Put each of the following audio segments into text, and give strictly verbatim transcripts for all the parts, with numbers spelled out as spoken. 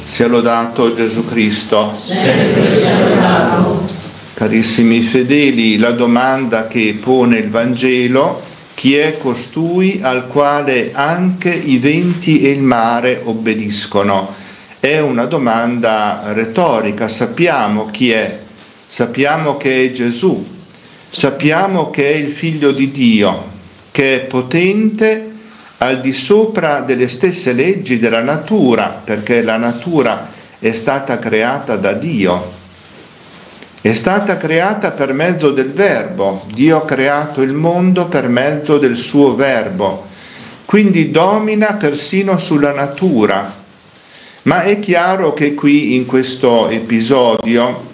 Sia lodato Gesù Cristo. Sempre sia lodato. Carissimi fedeli, la domanda che pone il Vangelo: chi è costui al quale anche i venti e il mare obbediscono? È una domanda retorica. Sappiamo chi è, sappiamo che è Gesù, sappiamo che è il Figlio di Dio, che è potente al di sopra delle stesse leggi della natura, perché la natura è stata creata da Dio. È stata creata per mezzo del Verbo. Dio ha creato il mondo per mezzo del suo Verbo. Quindi domina persino sulla natura. Ma è chiaro che qui in questo episodio,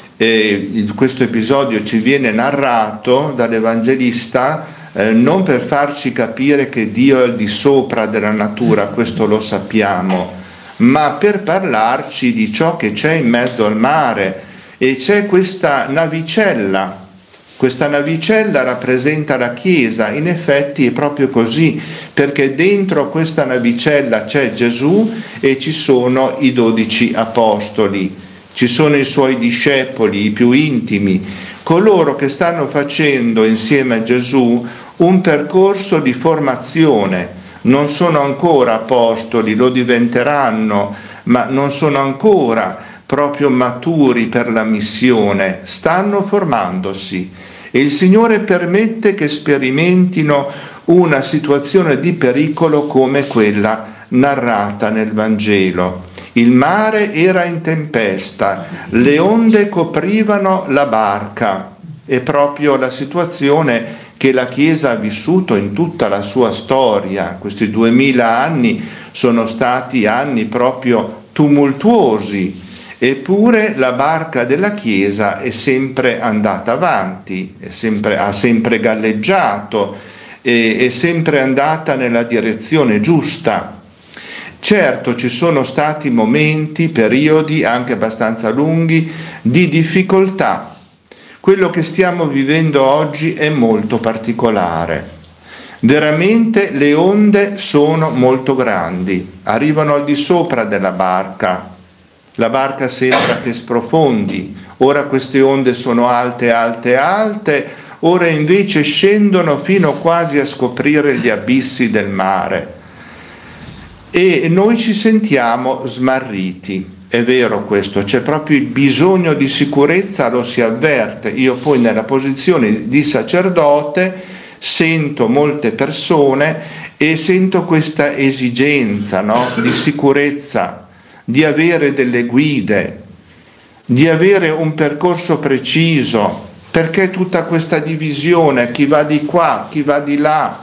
eh, questo episodio ci viene narrato dall'Evangelista eh, non per farci capire che Dio è al di sopra della natura, questo lo sappiamo, ma per parlarci di ciò che c'è in mezzo al mare. E c'è questa navicella, questa navicella rappresenta la Chiesa. In effetti è proprio così, perché dentro questa navicella c'è Gesù e ci sono i dodici apostoli, ci sono i suoi discepoli, i più intimi, coloro che stanno facendo insieme a Gesù un percorso di formazione. Non sono ancora apostoli, lo diventeranno, ma non sono ancora proprio maturi per la missione, stanno formandosi e il Signore permette che sperimentino una situazione di pericolo come quella narrata nel Vangelo. Il mare era in tempesta, le onde coprivano la barca. È proprio la situazione che la Chiesa ha vissuto in tutta la sua storia. Questi duemila anni sono stati anni proprio tumultuosi. Eppure la barca della Chiesa è sempre andata avanti, è sempre, ha sempre galleggiato, è, è sempre andata nella direzione giusta. Certo, ci sono stati momenti, periodi anche abbastanza lunghi di difficoltà. Quello che stiamo vivendo oggi è molto particolare. Veramente le onde sono molto grandi, arrivano al di sopra della barca. La barca sembra che sprofondi, ora queste onde sono alte, alte, alte, ora invece scendono fino quasi a scoprire gli abissi del mare. E noi ci sentiamo smarriti, è vero questo, c'è proprio il bisogno di sicurezza, lo si avverte. Io poi nella posizione di sacerdote sento molte persone e sento questa esigenza, no? Di sicurezza, di avere delle guide, di avere un percorso preciso. Perché tutta questa divisione, chi va di qua, chi va di là?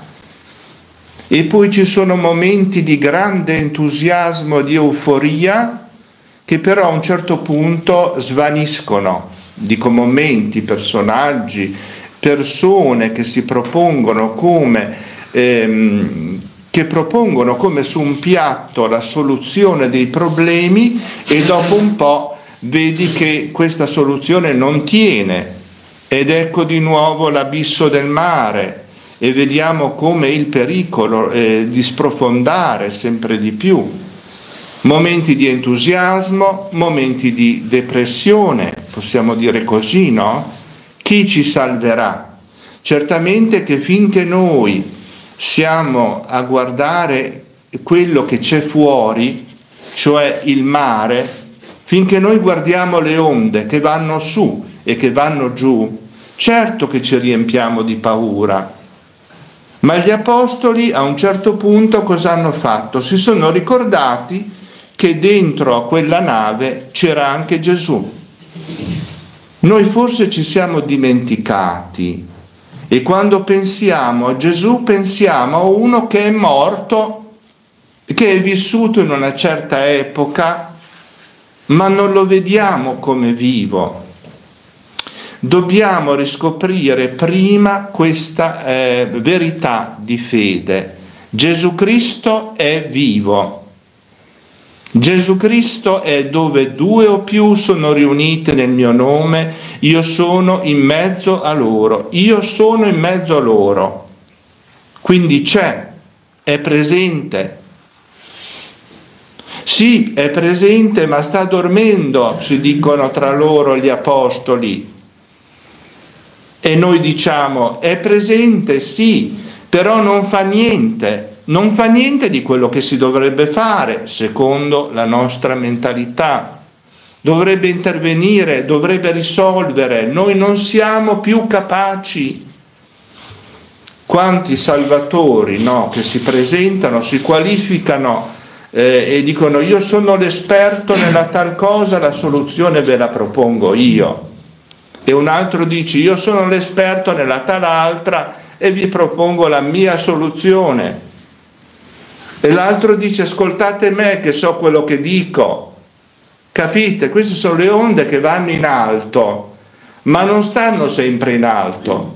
E poi ci sono momenti di grande entusiasmo, di euforia, che però a un certo punto svaniscono. Dico momenti, personaggi, persone che si propongono come... Ehm, che propongono come su un piatto la soluzione dei problemi e dopo un po' vedi che questa soluzione non tiene ed ecco di nuovo l'abisso del mare e vediamo come il pericolo è di sprofondare sempre di più. Momenti di entusiasmo, momenti di depressione, possiamo dire così, no? Chi ci salverà? Certamente che finché noi siamo a guardare quello che c'è fuori, cioè il mare, finché noi guardiamo le onde che vanno su e che vanno giù, certo che ci riempiamo di paura. Ma gli apostoli a un certo punto cosa hanno fatto? Si sono ricordati che dentro a quella nave c'era anche Gesù. Noi forse ci siamo dimenticati. E quando pensiamo a Gesù pensiamo a uno che è morto, che è vissuto in una certa epoca, ma non lo vediamo come vivo. Dobbiamo riscoprire prima questa eh, verità di fede. Gesù Cristo è vivo. Gesù Cristo è dove due o più sono riunite nel mio nome, io sono in mezzo a loro, io sono in mezzo a loro. Quindi c'è, è presente. Sì, è presente, ma sta dormendo, si dicono tra loro gli apostoli. E noi diciamo, è presente, sì, però non fa niente, non fa niente di quello che si dovrebbe fare, secondo la nostra mentalità. Dovrebbe intervenire, dovrebbe risolvere, noi non siamo più capaci. Quanti salvatori, no, che si presentano, si qualificano eh, e dicono io sono l'esperto nella tal cosa, la soluzione ve la propongo io. E un altro dice io sono l'esperto nella tal altra e vi propongo la mia soluzione. E l'altro dice ascoltate me che so quello che dico. Capite? Queste sono le onde che vanno in alto, ma non stanno sempre in alto.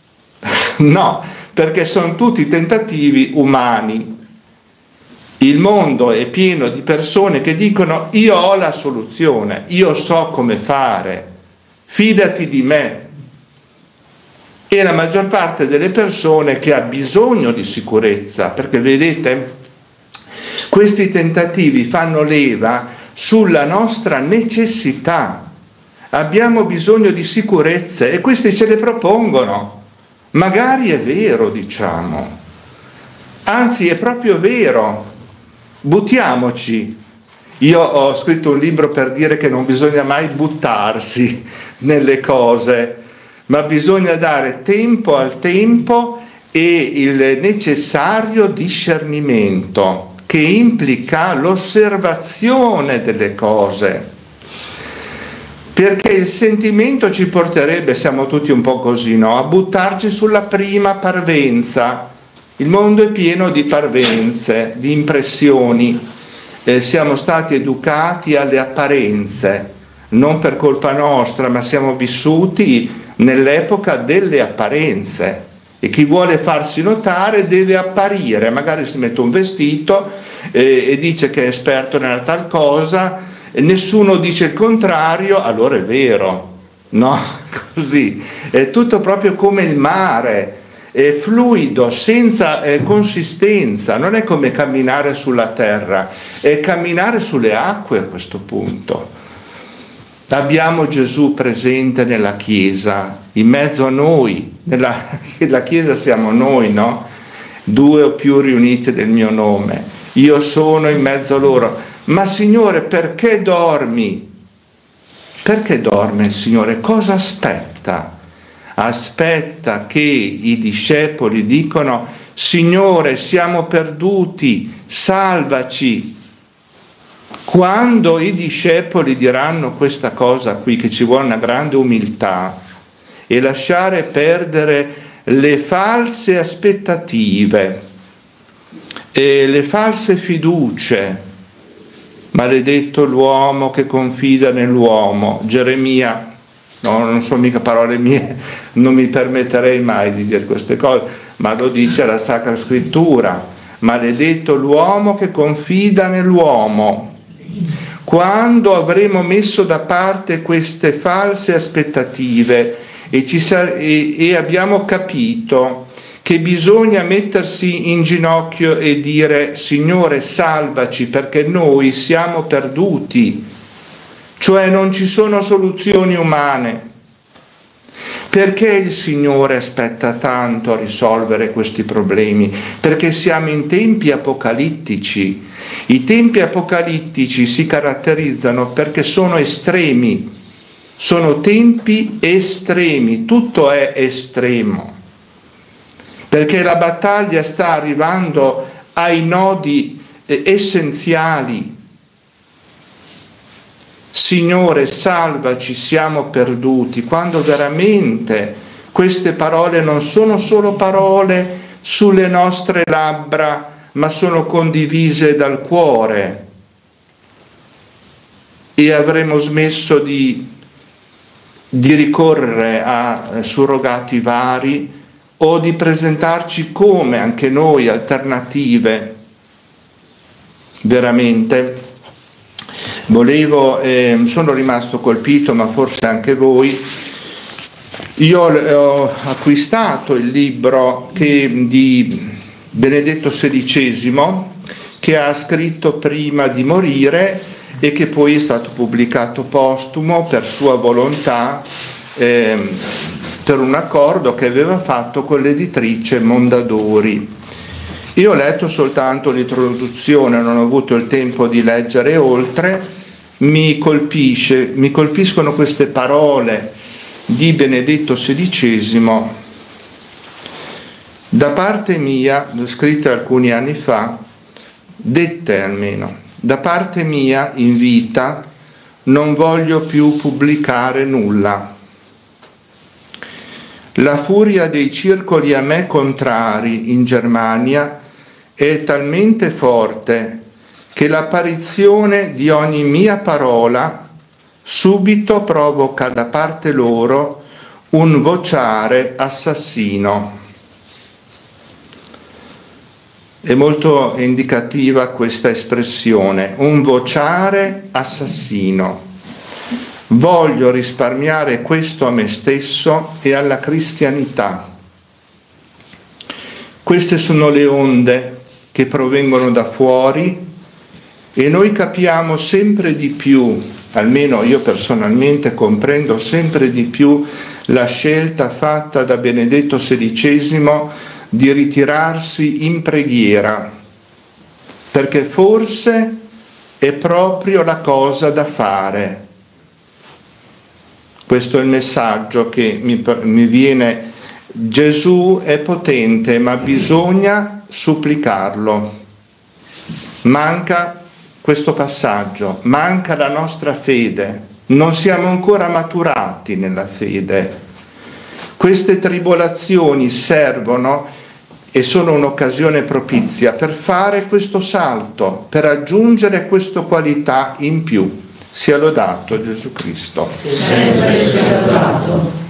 No, perché sono tutti tentativi umani. Il mondo è pieno di persone che dicono io ho la soluzione, io so come fare, fidati di me. E la maggior parte delle persone che ha bisogno di sicurezza, perché vedete, questi tentativi fanno leva sulla nostra necessità. Abbiamo bisogno di sicurezze e questi ce le propongono. Magari è vero, diciamo. Anzi, è proprio vero. Buttiamoci. Io ho scritto un libro per dire che non bisogna mai buttarsi nelle cose, ma bisogna dare tempo al tempo e il necessario discernimento, che implica l'osservazione delle cose, perché il sentimento ci porterebbe, siamo tutti un po' così, no? A buttarci sulla prima parvenza. Il mondo è pieno di parvenze, di impressioni, eh, siamo stati educati alle apparenze, non per colpa nostra, ma siamo vissuti nell'epoca delle apparenze. E chi vuole farsi notare deve apparire, magari si mette un vestito eh, e dice che è esperto nella tal cosa, e nessuno dice il contrario, allora è vero, no? Così, è tutto proprio come il mare, è fluido, senza eh, consistenza, non è come camminare sulla terra, è camminare sulle acque a questo punto. Abbiamo Gesù presente nella Chiesa, in mezzo a noi, nella la Chiesa siamo noi, no? Due o più riuniti nel mio nome, io sono in mezzo a loro. Ma Signore, perché dormi? Perché dorme il Signore? Cosa aspetta? Aspetta che i discepoli dicono Signore, siamo perduti, salvaci. Quando i discepoli diranno questa cosa qui, che ci vuole una grande umiltà e lasciare perdere le false aspettative e le false fiducie, maledetto l'uomo che confida nell'uomo, Geremia, no, non sono mica parole mie, non mi permetterei mai di dire queste cose, ma lo dice la Sacra Scrittura, maledetto l'uomo che confida nell'uomo. Quando avremo messo da parte queste false aspettative e, ci sa- e, e abbiamo capito che bisogna mettersi in ginocchio e dire Signore salvaci perché noi siamo perduti, cioè non ci sono soluzioni umane. Perché il Signore aspetta tanto a risolvere questi problemi? Perché siamo in tempi apocalittici. I tempi apocalittici si caratterizzano perché sono estremi, sono tempi estremi, tutto è estremo. Perché la battaglia sta arrivando ai nodi eh, essenziali. Signore, salvaci, siamo perduti, quando veramente queste parole non sono solo parole sulle nostre labbra, ma sono condivise dal cuore, e avremo smesso di, di ricorrere a surrogati vari o di presentarci come anche noi alternative. Veramente volevo, eh, sono rimasto colpito, ma forse anche voi. Io ho acquistato il libro che, di Benedetto sedicesimo, che ha scritto prima di morire e che poi è stato pubblicato postumo per sua volontà, eh, per un accordo che aveva fatto con l'editrice Mondadori. Io ho letto soltanto l'introduzione, non ho avuto il tempo di leggere oltre. Mi colpisce, mi colpiscono queste parole di Benedetto sedicesimo. Da parte mia, scritte alcuni anni fa, dette almeno, da parte mia in vita non voglio più pubblicare nulla. La furia dei circoli a me contrari in Germania è talmente forte che l'apparizione di ogni mia parola subito provoca da parte loro un vociare assassino. È molto indicativa questa espressione, un vociare assassino. Voglio risparmiare questo a me stesso e alla cristianità. Queste sono le onde che provengono da fuori e noi capiamo sempre di più, almeno io personalmente comprendo sempre di più la scelta fatta da Benedetto sedicesimo di ritirarsi in preghiera, perché forse è proprio la cosa da fare. Questo è il messaggio che mi, mi viene. Gesù è potente, ma bisogna supplicarlo. Manca questo passaggio, manca la nostra fede, non siamo ancora maturati nella fede. Queste tribolazioni servono e sono un'occasione propizia per fare questo salto, per aggiungere questa qualità in più. Sia lodato Gesù Cristo. Sempre sia lodato.